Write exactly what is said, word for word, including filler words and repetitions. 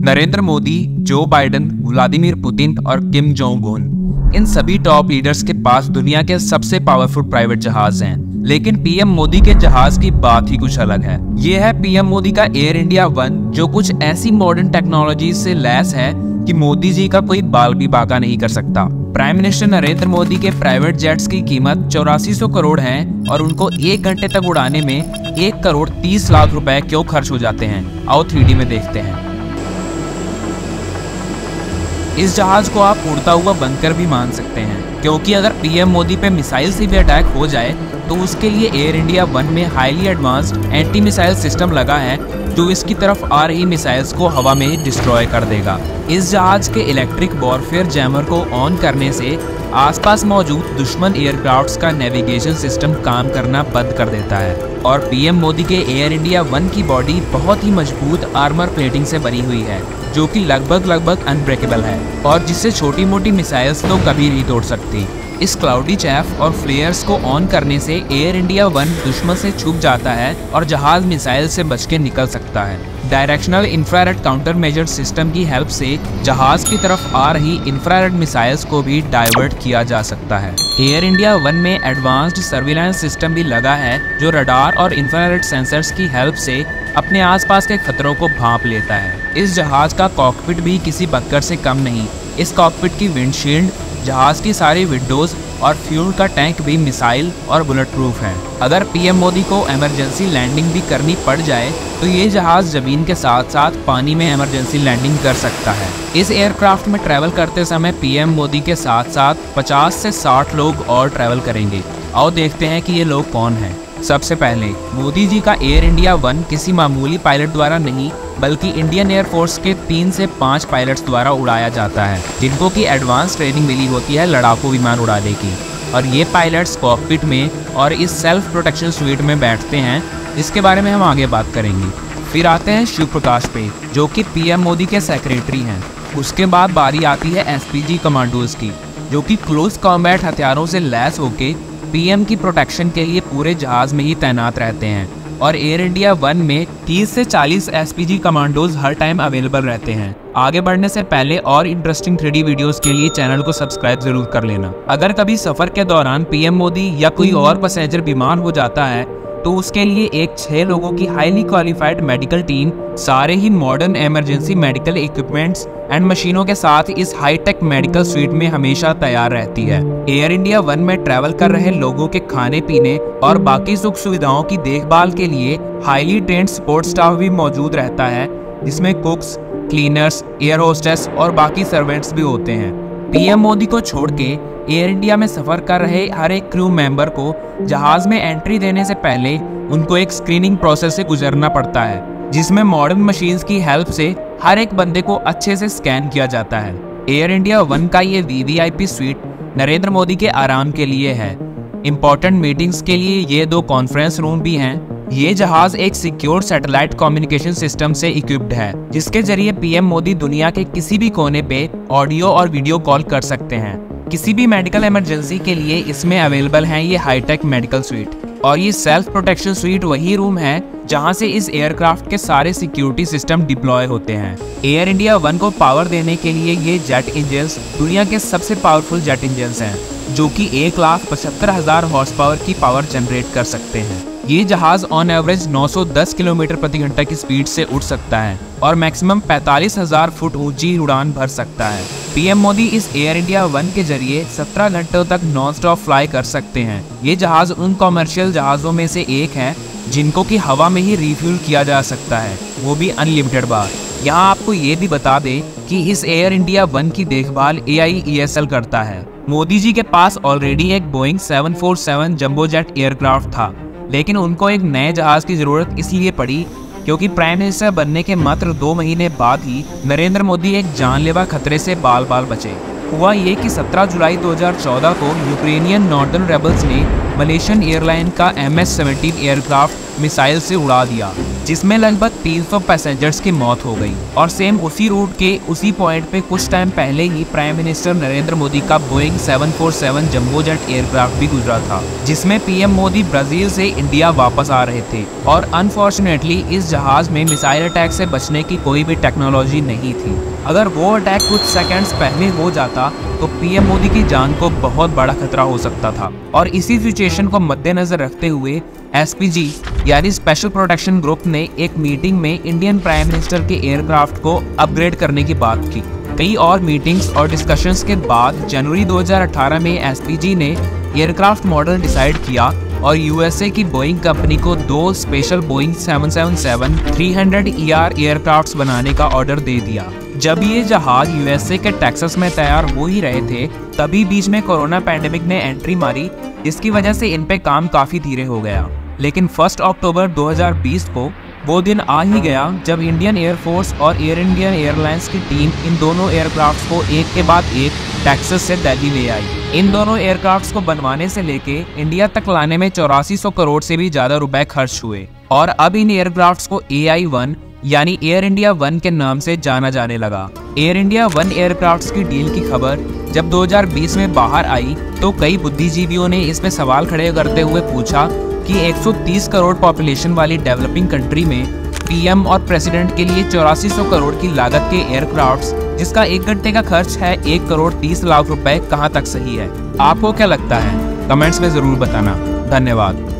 Narendra Modi, Joe Biden, Vladimir Putin और Kim Jong Un, इन सभी top leaders के पास दुनिया के सबसे पावरफुल प्राइवेट जहाज हैं। लेकिन पीएम मोदी के जहाज की बात ही कुछ अलग है। ये है पीएम मोदी का एयर इंडिया वन, जो कुछ ऐसी मॉडर्न टेक्नोलॉजी से लैस है कि मोदी जी का कोई बाल भी बाका नहीं कर सकता। प्राइम मिनिस्टर नरेंद्र मोदी के प्राइवेट जेट्स की कीमत चौरासी सौ करोड़ है और उनको एक घंटे तक उड़ाने में एक करोड़ तीस लाख रुपए क्यों खर्च हो जाते हैं, आओ थ्री डी में देखते हैं। इस जहाज को आप उड़ता हुआ बंकर भी मान सकते हैं, क्योंकि अगर पीएम मोदी पे मिसाइल से भी अटैक हो जाए तो उसके लिए एयर इंडिया वन में highly advanced anti missile system लगा है, जो इसकी तरफ आ रही मिसाइल्स को हवा में ही डिस्ट्रॉय कर देगा। इस जहाज के इलेक्ट्रिक वॉरफेयर जैमर को ऑन करने से आसपास मौजूद दुश्मन एयरक्राफ्ट्स का नेविगेशन सिस्टम काम करना बंद कर देता है। और पीएम मोदी के एयर इंडिया वन की बॉडी बहुत ही मजबूत आर्मर प्लेटिंग से बनी हुई है, जो कि लगभग लगभग अनब्रेकेबल है और जिससे छोटी मोटी मिसाइल्स तो कभी नहीं तोड़ सकती। इस क्लाउडी चैफ और फ्लेयर्स को ऑन करने से एयर इंडिया वन दुश्मन से छुप जाता है और जहाज मिसाइल से बच के निकल सकता है। Directional infrared counter measure system की हेल्प से जहाज की तरफ आ रही इंफ्रारेड मिसाइल्स को भी डाइवर्ट किया जा सकता है। एयर इंडिया वन में एडवांस्ड सर्विलांस सिस्टम भी लगा है, जो रडार और इंफ्रारेड सेंसर्स की हेल्प से अपने आसपास के खतरों को भांप लेता है। इस जहाज का कॉकपिट भी किसी बंकर से कम नहीं। इस कॉकपिट की विंडशील्ड, जहाज की सारी विंडोज और फ्यूल का टैंक भी मिसाइल और बुलेट प्रूफ है। अगर पीएम मोदी को इमरजेंसी लैंडिंग भी करनी पड़ जाए तो ये जहाज जमीन के साथ साथ पानी में इमरजेंसी लैंडिंग कर सकता है। इस एयरक्राफ्ट में ट्रैवल करते समय पीएम मोदी के साथ साथ पचास से साठ लोग और ट्रैवल करेंगे। आओ देखते हैं कि ये लोग कौन हैं। सबसे पहले मोदी जी का एयर इंडिया वन किसी मामूली पायलट द्वारा नहीं, बल्कि इंडियन एयर फोर्स के तीन से पाँच पायलट्स द्वारा उड़ाया जाता है, जिनको की एडवांस ट्रेनिंग मिली होती है लड़ाकू विमान उड़ाने की। और ये पायलट्स कॉकपिट में और इस सेल्फ प्रोटेक्शन स्वीट में बैठते हैं, जिसके बारे में हम आगे बात करेंगे। फिर आते हैं शिव प्रकाश पे, जो कि पीएम मोदी के सेक्रेटरी हैं। उसके बाद बारी आती है एसपीजी कमांडोज की, जो कि क्लोज कॉम्बैट हथियारों से लैस होके पीएम की प्रोटेक्शन के लिए पूरे जहाज में ही तैनात रहते हैं। और एयर इंडिया वन में तीस से चालीस एसपीजी कमांडोज हर टाइम अवेलेबल रहते हैं। आगे बढ़ने से पहले और इंटरेस्टिंग थ्री डी वीडियोस के लिए चैनल को सब्सक्राइब जरूर कर लेना। अगर कभी सफर के दौरान पीएम मोदी या कोई और पैसेंजर बीमार हो जाता है तो उसके लिए एक छह लोगों की हाईली क्वालिफाइड मेडिकल टीम सारे ही modern emergency medical equipments and मशीनों के साथ इस हाईटेक मेडिकल स्वीट में हमेशा तैयार रहती है। एयर इंडिया वन में ट्रैवल कर रहे लोगों के खाने पीने और बाकी सुख सुविधाओं की देखभाल के लिए हाईली ट्रेन्ड सपोर्ट स्टाफ भी मौजूद रहता है, जिसमें कुक्स, क्लीनर्स, एयर होस्टेस और बाकी सर्वेंट्स भी होते हैं। पीएम मोदी को छोड़ के एयर इंडिया में सफर कर रहे हर एक क्रू मेंबर को जहाज में एंट्री देने से पहले उनको एक स्क्रीनिंग प्रोसेस से गुजरना पड़ता है, जिसमें मॉडर्न मशीन्स की हेल्प से हर एक बंदे को अच्छे से स्कैन किया जाता है। एयर इंडिया वन का ये वीवीआईपी स्वीट नरेंद्र मोदी के आराम के लिए है। इंपॉर्टेंट मीटिंग्स के लिए ये दो कॉन्फ्रेंस रूम भी हैं। ये जहाज एक सिक्योर सैटेलाइट कम्युनिकेशन सिस्टम से इक्विप्ड है, जिसके जरिए पीएम मोदी दुनिया के किसी भी कोने पे ऑडियो और वीडियो कॉल कर सकते हैं। किसी भी मेडिकल इमरजेंसी के लिए इसमें अवेलेबल है ये हाईटेक मेडिकल स्वीट। और ये सेल्फ प्रोटेक्शन स्वीट वही रूम है जहां से इस एयरक्राफ्ट के सारे सिक्योरिटी सिस्टम डिप्लॉय होते हैं। एयर इंडिया वन को पावर देने के लिए ये जेट इंजन्स दुनिया के सबसे पावरफुल जेट इंजन्स हैं, जो कि एक लाख पचहत्तर हजार हॉर्स पावर की पावर जनरेट कर सकते हैं। ये जहाज ऑन एवरेज नौ सौ दस किलोमीटर प्रति घंटा की स्पीड से उड़ सकता है और मैक्सिमम पैंतालीस हजार फुट ऊंची उड़ान भर सकता है। पीएम मोदी इस एयर इंडिया वन के जरिए सत्रह घंटों तक नॉन स्टॉप फ्लाई कर सकते हैं। ये जहाज उन कॉमर्शियल जहाज़ों में से एक है जिनको कि हवा में ही रिफ्यूल किया जा सकता है, वो भी अनलिमिटेड बार। यहाँ आपको ये भी बता दें कि इस एयर इंडिया वन की देखभाल ए आई ई एस एल करता है। मोदी जी के पास ऑलरेडी एक Boeing seven four seven jumbo jet aircraft था, लेकिन उनको एक नए जहाज की जरूरत इसलिए पड़ी क्योंकि प्राइम मिनिस्टर बनने के मात्र दो महीने बाद ही नरेंद्र मोदी एक जानलेवा खतरे से बाल बाल बचे। हुआ ये कि सत्रह जुलाई दो हज़ार चौदह को यूक्रेनियन नॉर्दर्न रेबल्स ने मलेशियन एयरलाइन का M S seventeen aircraft missile से उड़ा दिया। जिसमें लगभग तीन सौ पैसेंजर्स की मौत हो गई। और सेम उसी रूट के उसी पॉइंट पे कुछ टाइम पहले ही प्राइम मिनिस्टर नरेंद्र मोदी का Boeing seven four seven jumbo jet aircraft भी गुजरा था, जिसमें पीएम मोदी ब्राजील से इंडिया वापस आ रहे थे। और अनफॉर्चुनेटली इस जहाज में मिसाइल अटैक से बचने की कोई भी टेक्नोलॉजी नहीं थी। अगर वो अटैक कुछ सेकंड्स पहले हो जाता तो पीएम मोदी की जान को बहुत बड़ा खतरा हो सकता था। और इसी सिचुएशन को मद्देनजर रखते हुए एसपीजी यानी स्पेशल प्रोटेक्शन ग्रुप ने एक मीटिंग में इंडियन प्राइम मिनिस्टर के एयरक्राफ्ट को अपग्रेड करने की बात की। कई और मीटिंग्स और डिस्कशंस के बाद जनवरी दो हज़ार अठारह में एसपीजी ने एयरक्राफ्ट मॉडल डिसाइड किया और यूएसए की बोइंग कंपनी को दो special Boeing seven seven seven three hundred E R aircrafts बनाने का ऑर्डर दे दिया। जब ये जहाज यूएसए के टेक्सास में तैयार हो ही रहे थे, तभी बीच में कोरोना पैंडेमिक ने एंट्री मारी, जिसकी वजह से इन पे काम काफी धीरे हो गया। लेकिन फर्स्ट अक्टूबर दो हज़ार बीस को वो दिन आ ही गया जब इंडियन एयरफोर्स और एयर इंडियन एयरलाइंस की टीम इन दोनों एयरक्राफ्ट्स को एक के बाद एक टेक्सास से दिल्ली ले आई। इन दोनों एयरक्राफ्ट्स को बनवाने से लेके इंडिया तक लाने में चौरासी सौ करोड़ से भी ज्यादा रुपए खर्च हुए। और अब इन एयरक्राफ्ट्स को ए आई वन यानी एयर इंडिया वन के नाम से जाना जाने लगा। एयर इंडिया वन एयरक्राफ्ट्स की डील की खबर जब दो हज़ार बीस में बाहर आई तो कई बुद्धिजीवियों ने इसमें सवाल खड़े करते हुए पूछा कि एक सौ तीस करोड़ पॉपुलेशन वाली डेवलपिंग कंट्री में पीएम और प्रेसिडेंट के लिए चौरासी सौ करोड़ की लागत के एयरक्राफ्ट्स, जिसका एक घंटे का खर्च है एक करोड़ तीस लाख रुपए, कहां तक सही है? आपको क्या लगता है? कमेंट्स में जरूर बताना। धन्यवाद।